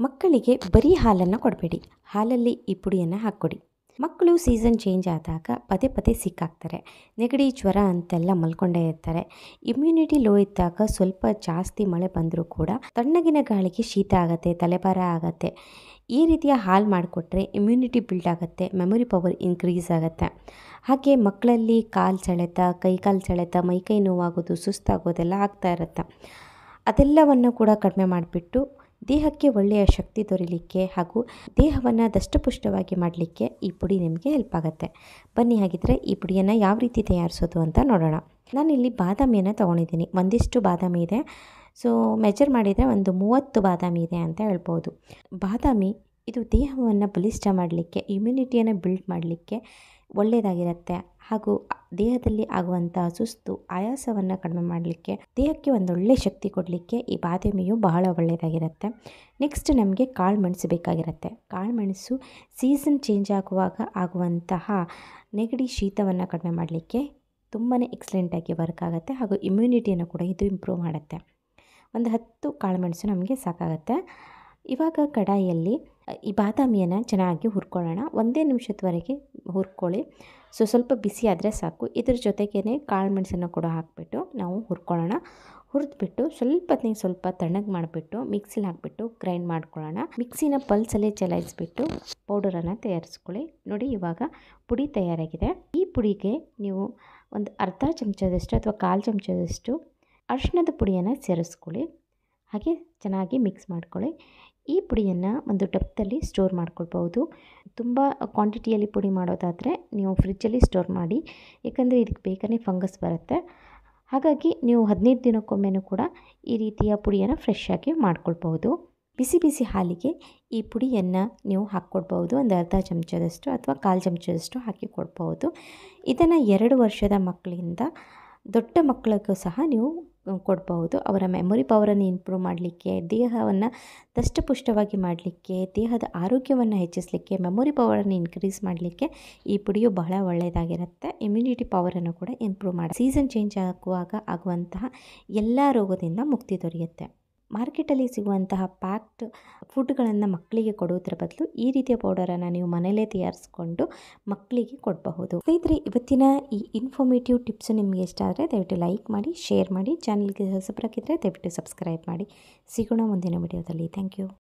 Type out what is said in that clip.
ಮಕ್ಕಳಿಗೆ ಬರೀ ಹಾಲನ್ನು ಕೊಡಬೇಡಿ, ಹಾಲಲ್ಲಿ ಈ ಪುಡಿಯನ್ನು ಹಾಕ್ಕೊಡಿ. ಮಕ್ಕಳು ಸೀಸನ್ ಚೇಂಜ್ ಆದಾಗ ಪದೇ ಪದೇ ಸಿಕ್ಕಾಗ್ತಾರೆ. ನೆಗಡಿ ಜ್ವರ ಅಂತೆಲ್ಲ ಮಲ್ಕೊಂಡೇ ಇರ್ತಾರೆ. ಇಮ್ಯುನಿಟಿ ಲೋ ಇದ್ದಾಗ ಸ್ವಲ್ಪ ಜಾಸ್ತಿ ಮಳೆ ಬಂದರೂ ಕೂಡ ತಣ್ಣಗಿನ ಗಾಳಿಗೆ ಶೀತ ಆಗುತ್ತೆ, ತಲೆಭಾರ ಆಗುತ್ತೆ. ಈ ರೀತಿಯ ಹಾಲು ಮಾಡಿಕೊಟ್ರೆ ಇಮ್ಯುನಿಟಿ ಬಿಲ್ಡ್ ಆಗುತ್ತೆ, ಮೆಮೊರಿ ಪವರ್ ಇನ್ಕ್ರೀಸ್ ಆಗುತ್ತೆ. ಹಾಗೆ ಮಕ್ಕಳಲ್ಲಿ ಕಾಲು ಸೆಳೆತ, ಕೈಕಾಲು ಸೆಳೆತ, ಮೈಕೈ ನೋವಾಗೋದು, ಸುಸ್ತಾಗೋದೆಲ್ಲ ಆಗ್ತಾ ಇರುತ್ತೆ. ಅದೆಲ್ಲವನ್ನು ಕೂಡ ಕಡಿಮೆ ಮಾಡಿಬಿಟ್ಟು ದೇಹಕ್ಕೆ ಒಳ್ಳೆಯ ಶಕ್ತಿ ದೊರೀಲಿಕ್ಕೆ ಹಾಗೂ ದೇಹವನ್ನು ದಷ್ಟಪುಷ್ಟವಾಗಿ ಮಾಡಲಿಕ್ಕೆ ಈ ಪುಡಿ ನಿಮಗೆ ಹೆಲ್ಪ್ ಆಗುತ್ತೆ. ಬನ್ನಿ ಹಾಗಿದ್ರೆ ಈ ಪುಡಿಯನ್ನು ಯಾವ ರೀತಿ ತಯಾರಿಸೋದು ಅಂತ ನೋಡೋಣ. ನಾನಿಲ್ಲಿ ಬಾದಾಮಿಯನ್ನು ತೊಗೊಂಡಿದ್ದೀನಿ. ಒಂದಿಷ್ಟು ಬಾದಾಮಿ ಇದೆ. ಸೊ ಮೆಜರ್ ಮಾಡಿದರೆ ಒಂದು 30 ಬಾದಾಮಿ ಇದೆ ಅಂತ ಹೇಳ್ಬೋದು. ಬಾದಾಮಿ ಇದು ದೇಹವನ್ನು ಬಲಿಷ್ಠ ಮಾಡಲಿಕ್ಕೆ, ಇಮ್ಯುನಿಟಿಯನ್ನು ಬಿಲ್ಡ್ ಮಾಡಲಿಕ್ಕೆ ಒಳ್ಳೆಯದಾಗಿರುತ್ತೆ. ಹಾಗೂ ದೇಹದಲ್ಲಿ ಆಗುವಂತಹ ಸುಸ್ತು, ಆಯಾಸವನ್ನು ಕಡಿಮೆ ಮಾಡಲಿಕ್ಕೆ, ದೇಹಕ್ಕೆ ಒಂದೊಳ್ಳೆ ಶಕ್ತಿ ಕೊಡಲಿಕ್ಕೆ ಈ ಬಾದಾಮಿಯು ಬಹಳ ಒಳ್ಳೆಯದಾಗಿರುತ್ತೆ. ನೆಕ್ಸ್ಟ್ ನಮಗೆ ಕಾಳು ಮೆಣಸು ಬೇಕಾಗಿರುತ್ತೆ. ಕಾಳು ಮೆಣಸು ಸೀಸನ್ ಚೇಂಜ್ ಆಗುವಾಗ ಆಗುವಂತಹ ನೆಗಡಿ, ಶೀತವನ್ನು ಕಡಿಮೆ ಮಾಡಲಿಕ್ಕೆ ತುಂಬಾ ಎಕ್ಸಲೆಂಟಾಗಿ ವರ್ಕ್ ಆಗುತ್ತೆ. ಹಾಗೂ ಇಮ್ಯುನಿಟಿಯನ್ನು ಕೂಡ ಇದು ಇಂಪ್ರೂವ್ ಮಾಡುತ್ತೆ. ಒಂದು 10 ಕಾಳುಮೆಣಸು ನಮಗೆ ಸಾಕಾಗುತ್ತೆ. ಇವಾಗ ಕಡಾಯಿಯಲ್ಲಿ ಈ ಬಾದಾಮಿಯನ್ನು ಚೆನ್ನಾಗಿ ಹುರ್ಕೊಳ್ಳೋಣ. 1 ನಿಮಿಷದವರೆಗೆ ಹುರ್ಕೊಳ್ಳಿ. ಸ್ವಲ್ಪ ಬಿಸಿ ಆದರೆ ಸಾಕು. ಇದ್ರ ಜೊತೆಗೇ ಕಾಳುಮೆಣಸನ್ನು ಕೂಡ ಹಾಕಿಬಿಟ್ಟು ನಾವು ಹುರ್ಕೊಳ್ಳೋಣ. ಹುರಿದ್ಬಿಟ್ಟು ಸ್ವಲ್ಪ ತಣ್ಣಗೆ ಮಾಡಿಬಿಟ್ಟು ಮಿಕ್ಸಿಲಿ ಹಾಕಿಬಿಟ್ಟು ಗ್ರೈಂಡ್ ಮಾಡ್ಕೊಳ್ಳೋಣ. ಮಿಕ್ಸಿನ ಪಲ್ಸಲ್ಲಿ ಚಲಾಯಿಸಿಬಿಟ್ಟು ಪೌಡರನ್ನು ತಯಾರಿಸ್ಕೊಳ್ಳಿ. ನೋಡಿ, ಇವಾಗ ಪುಡಿ ತಯಾರಾಗಿದೆ. ಈ ಪುಡಿಗೆ ನೀವು ಒಂದು ಅರ್ಧ ಚಮಚದಷ್ಟು ಅಥವಾ 1/4 ಚಮಚದಷ್ಟು ಅರಿಶಿಣದ ಪುಡಿಯನ್ನು ಸೇರಿಸ್ಕೊಳ್ಳಿ. ಹಾಗೆ ಚೆನ್ನಾಗಿ ಮಿಕ್ಸ್ ಮಾಡ್ಕೊಳ್ಳಿ. ಈ ಪುಡಿಯನ್ನು ಒಂದು ಡಬ್ಬದಲ್ಲಿ ಸ್ಟೋರ್ ಮಾಡ್ಕೊಳ್ಬೋದು. ತುಂಬ ಕ್ವಾಂಟಿಟಿಯಲ್ಲಿ ಪುಡಿ ಮಾಡೋದಾದರೆ ನೀವು ಫ್ರಿಜ್ಜಲ್ಲಿ ಸ್ಟೋರ್ ಮಾಡಿ, ಏಕೆಂದರೆ ಇದಕ್ಕೆ ಬೇಗನೆ ಫಂಗಸ್ ಬರುತ್ತೆ. ಹಾಗಾಗಿ ನೀವು 15 ದಿನಕ್ಕೊಮ್ಮೆನೂ ಕೂಡ ಈ ರೀತಿಯ ಪುಡಿಯನ್ನು ಫ್ರೆಶ್ ಆಗಿ ಮಾಡ್ಕೊಳ್ಬೋದು. ಬಿಸಿ ಬಿಸಿ ಹಾಲಿಗೆ ಈ ಪುಡಿಯನ್ನು ನೀವು ಹಾಕ್ಕೊಡ್ಬೋದು. ಒಂದು ಅರ್ಧ ಚಮಚದಷ್ಟು ಅಥವಾ 1/4 ಚಮಚದಷ್ಟು ಹಾಕಿ ಕೊಡ್ಬೋದು. ಇದನ್ನು 2 ವರ್ಷದ ಮಕ್ಕಳಿಂದ ದೊಡ್ಡ ಮಕ್ಕಳಿಗೂ ಸಹ ನೀವು ಕೊಡ್ಬೋದು. ಅವರ ಮೆಮೊರಿ ಪವರನ್ನು ಇಂಪ್ರೂವ್ ಮಾಡಲಿಕ್ಕೆ, ದೇಹವನ್ನು ದಷ್ಟಪುಷ್ಟವಾಗಿ ಮಾಡಲಿಕ್ಕೆ, ದೇಹದ ಆರೋಗ್ಯವನ್ನು ಹೆಚ್ಚಿಸಲಿಕ್ಕೆ, ಮೆಮೊರಿ ಪವರನ್ನು ಇನ್ಕ್ರೀಸ್ ಮಾಡಲಿಕ್ಕೆ ಈ ಪುಡಿಯು ಬಹಳ ಒಳ್ಳೆಯದಾಗಿರುತ್ತೆ. ಇಮ್ಯುನಿಟಿ ಪವರನ್ನು ಕೂಡ ಇಂಪ್ರೂವ್ ಮಾಡಿ ಸೀಸನ್ ಚೇಂಜ್ ಆಗುವಾಗ ಆಗುವಂತಹ ಎಲ್ಲ ರೋಗದಿಂದ ಮುಕ್ತಿ ದೊರೆಯುತ್ತೆ. ಮಾರ್ಕೆಟಲ್ಲಿ ಸಿಗುವಂತಹ ಪ್ಯಾಕ್ಡ್ ಫುಡ್ಗಳನ್ನು ಮಕ್ಕಳಿಗೆ ಕೊಡೋದ್ರ ಬದಲು ಈ ರೀತಿಯ ಪೌಡರನ್ನು ನೀವು ಮನೆಯಲ್ಲೇ ತಯಾರಿಸ್ಕೊಂಡು ಮಕ್ಕಳಿಗೆ ಕೊಡಬಹುದು. ಸ್ನೇಹಿತರೆ, ಇವತ್ತಿನ ಈ ಇನ್ಫಾರ್ಮೇಟಿವ್ ಟಿಪ್ಸ್ ನಿಮಗೆ ಇಷ್ಟ ಆದರೆ ದಯವಿಟ್ಟು ಲೈಕ್ ಮಾಡಿ, ಶೇರ್ ಮಾಡಿ. ಚಾನಲ್ಗೆ ಹೊಸಬರಾಗಿದ್ದರೆ ದಯವಿಟ್ಟು ಸಬ್ಸ್ಕ್ರೈಬ್ ಮಾಡಿ. ಸಿಗೋಣ ಮುಂದಿನ ವಿಡಿಯೋದಲ್ಲಿ. Thank you.